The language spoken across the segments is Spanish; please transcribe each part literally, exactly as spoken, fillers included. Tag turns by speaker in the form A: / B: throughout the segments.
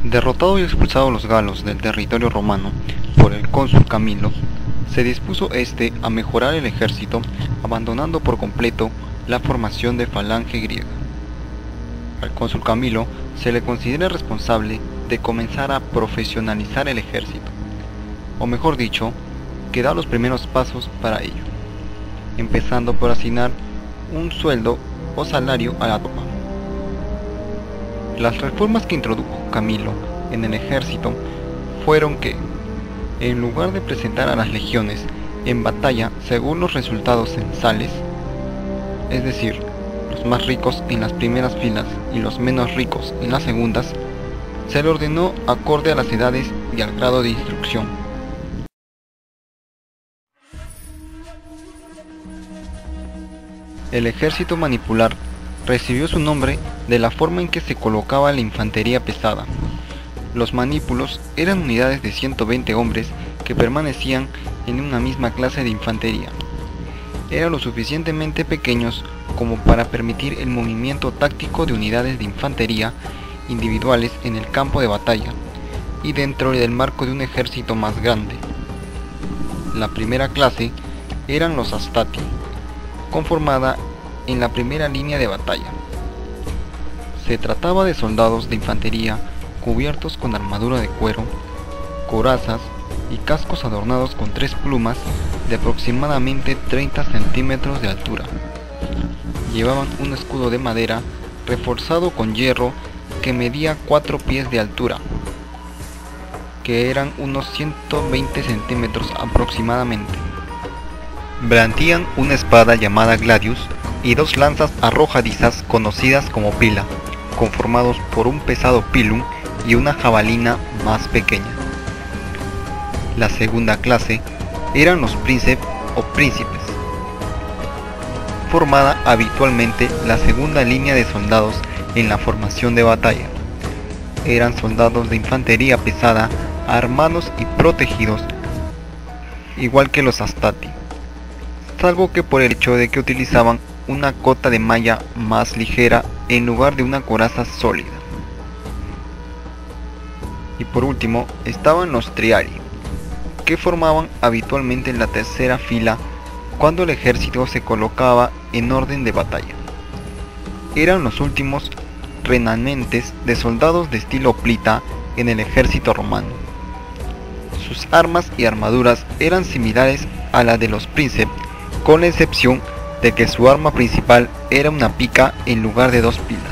A: Derrotados y expulsados los galos del territorio romano por el cónsul Camilo, se dispuso este a mejorar el ejército, abandonando por completo la formación de falange griega. Al cónsul Camilo se le considera responsable de comenzar a profesionalizar el ejército, o mejor dicho, que da los primeros pasos para ello, empezando por asignar un sueldo o salario a la tropa. Las reformas que introdujo Camilo en el ejército fueron que, en lugar de presentar a las legiones en batalla según los resultados censales, es decir, los más ricos en las primeras filas y los menos ricos en las segundas, se le ordenó acorde a las edades y al grado de instrucción. El ejército manipular recibió su nombre de la forma en que se colocaba la infantería pesada. Los manípulos eran unidades de ciento veinte hombres que permanecían en una misma clase de infantería. Eran lo suficientemente pequeños como para permitir el movimiento táctico de unidades de infantería individuales en el campo de batalla y dentro del marco de un ejército más grande. La primera clase eran los astati, conformada en la primera línea de batalla. Se trataba de soldados de infantería cubiertos con armadura de cuero, corazas y cascos adornados con tres plumas de aproximadamente treinta centímetros de altura. Llevaban un escudo de madera reforzado con hierro que medía cuatro pies de altura, que eran unos ciento veinte centímetros aproximadamente. Brandían una espada llamada gladius y dos lanzas arrojadizas conocidas como pila, conformados por un pesado pilum y una jabalina más pequeña. La segunda clase eran los príncipes o príncipes, formada habitualmente la segunda línea de soldados en la formación de batalla. Eran soldados de infantería pesada, armados y protegidos, igual que los astati, salvo que por el hecho de que utilizaban una cota de malla más ligera en lugar de una coraza sólida. Y por último estaban los triari, que formaban habitualmente la tercera fila cuando el ejército se colocaba en orden de batalla. Eran los últimos remanentes de soldados de estilo hoplita en el ejército romano. Sus armas y armaduras eran similares a las de los príncipes, con la excepción de que su arma principal era una pica en lugar de dos pilas.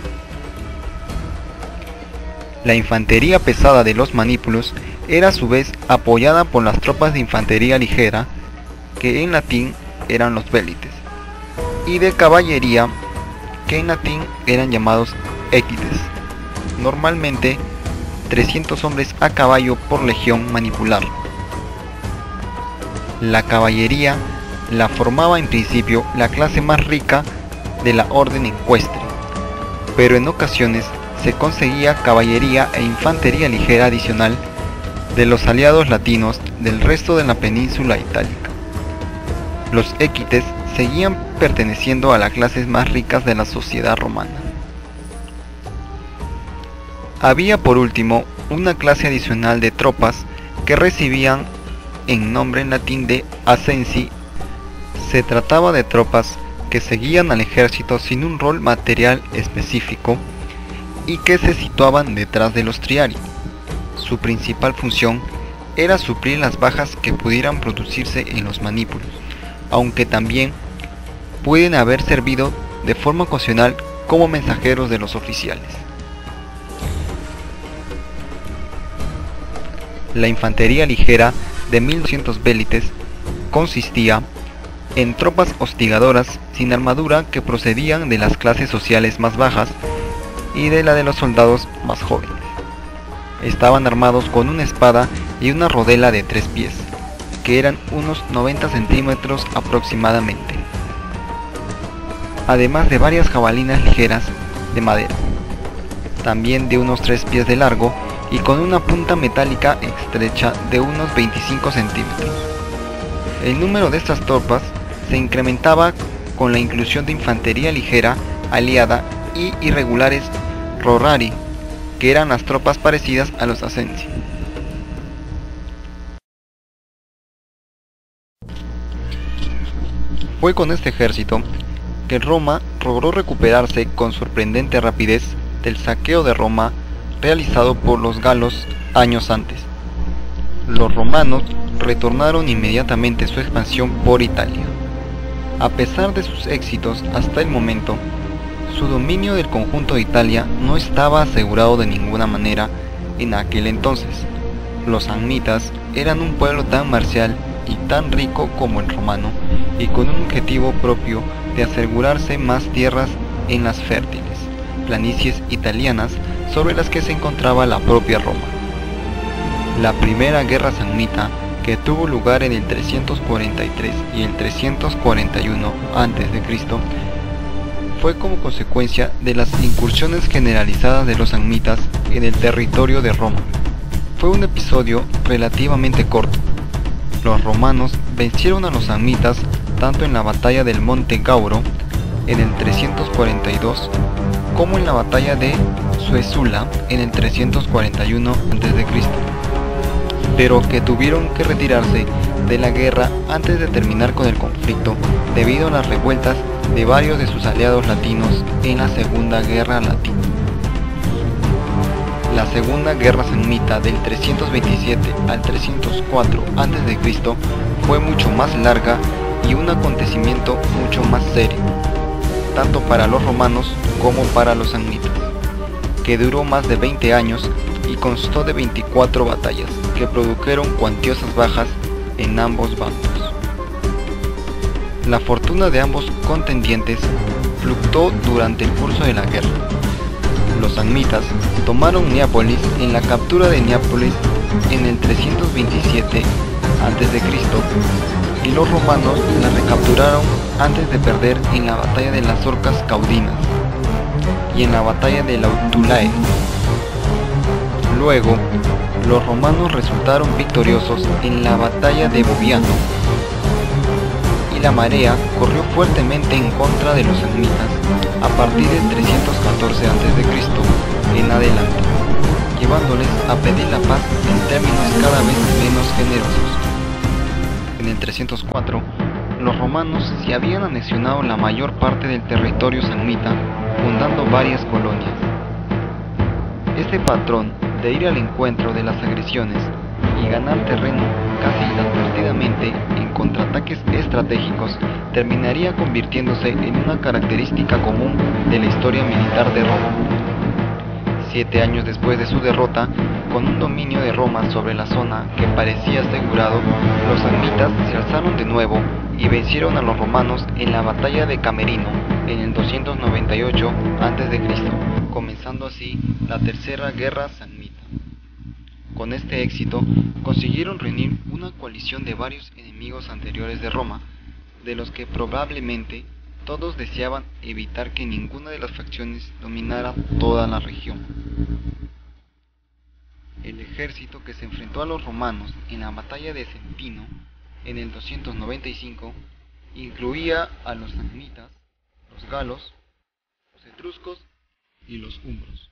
A: La infantería pesada de los manípulos era a su vez apoyada por las tropas de infantería ligera, que en latín eran los vélites, y de caballería, que en latín eran llamados equites, normalmente trescientos hombres a caballo por legión manipular. La caballería la formaba en principio la clase más rica de la orden ecuestre, pero en ocasiones se conseguía caballería e infantería ligera adicional de los aliados latinos del resto de la península itálica. Los equites seguían perteneciendo a las clases más ricas de la sociedad romana. Había por último una clase adicional de tropas que recibían en nombre en latín de ascensi. Se trataba de tropas que seguían al ejército sin un rol material específico y que se situaban detrás de los triari. Su principal función era suplir las bajas que pudieran producirse en los manípulos, aunque también pueden haber servido de forma ocasional como mensajeros de los oficiales. La infantería ligera de mil doscientos vélites consistía en tropas hostigadoras sin armadura que procedían de las clases sociales más bajas y de la de los soldados más jóvenes. Estaban armados con una espada y una rodela de tres pies, que eran unos noventa centímetros aproximadamente, además de varias jabalinas ligeras de madera, también de unos tres pies de largo y con una punta metálica estrecha de unos veinticinco centímetros. El número de estas tropas se incrementaba con la inclusión de infantería ligera aliada y irregulares rorari, que eran las tropas parecidas a los Asensi. Fue con este ejército que Roma logró recuperarse con sorprendente rapidez del saqueo de Roma realizado por los galos años antes. Los romanos retornaron inmediatamente su expansión por Italia. A pesar de sus éxitos hasta el momento, su dominio del conjunto de Italia no estaba asegurado de ninguna manera en aquel entonces. Los samnitas eran un pueblo tan marcial y tan rico como el romano, y con un objetivo propio de asegurarse más tierras en las fértiles planicies italianas sobre las que se encontraba la propia Roma. La primera guerra samnita, que tuvo lugar en el trescientos cuarenta y tres y el trescientos cuarenta y uno antes de Cristo, fue como consecuencia de las incursiones generalizadas de los samnitas en el territorio de Roma. Fue un episodio relativamente corto. Los romanos vencieron a los samnitas tanto en la batalla del Monte Gauro en el trescientos cuarenta y dos como en la batalla de Suessula en el trescientos cuarenta y uno antes de Cristo, pero que tuvieron que retirarse de la guerra antes de terminar con el conflicto debido a las revueltas de varios de sus aliados latinos en la Segunda Guerra Latina. La Segunda Guerra Samnita del trescientos veintisiete al trescientos cuatro antes de Cristo fue mucho más larga y un acontecimiento mucho más serio, tanto para los romanos como para los samnitas, que duró más de veinte años y constó de veinticuatro batallas que produjeron cuantiosas bajas en ambos bandos. La fortuna de ambos contendientes fluctuó durante el curso de la guerra. Los samnitas tomaron Neápolis en la captura de Neápolis en el trescientos veintisiete antes de Cristo y los romanos la recapturaron antes de perder en la batalla de las Orcas Caudinas y en la batalla de Lautulae. Luego, los romanos resultaron victoriosos en la batalla de Boviano, y la marea corrió fuertemente en contra de los samnitas a partir del trescientos catorce antes de Cristo en adelante, llevándoles a pedir la paz en términos cada vez menos generosos. En el trescientos cuatro, los romanos se habían anexionado la mayor parte del territorio samnita, fundando varias colonias. Este patrón de ir al encuentro de las agresiones y ganar terreno casi inadvertidamente en contraataques estratégicos terminaría convirtiéndose en una característica común de la historia militar de Roma. Siete años después de su derrota, con un dominio de Roma sobre la zona que parecía asegurado, los samnitas se alzaron de nuevo y vencieron a los romanos en la batalla de Camerino en el doscientos noventa y ocho antes de Cristo, comenzando así la tercera guerra samnita. Con este éxito, consiguieron reunir una coalición de varios enemigos anteriores de Roma, de los que probablemente todos deseaban evitar que ninguna de las facciones dominara toda la región. El ejército que se enfrentó a los romanos en la batalla de Centino en el doscientos noventa y cinco incluía a los samnitas, los galos, los etruscos y los umbros.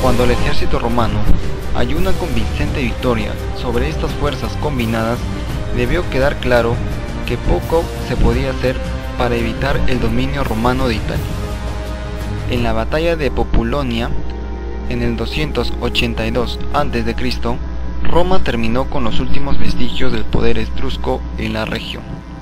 A: Cuando el ejército romano halló una convincente victoria sobre estas fuerzas combinadas, debió quedar claro que poco se podía hacer para evitar el dominio romano de Italia. En la batalla de Populonia, en el doscientos ochenta y dos antes de Cristo, Roma terminó con los últimos vestigios del poder etrusco en la región.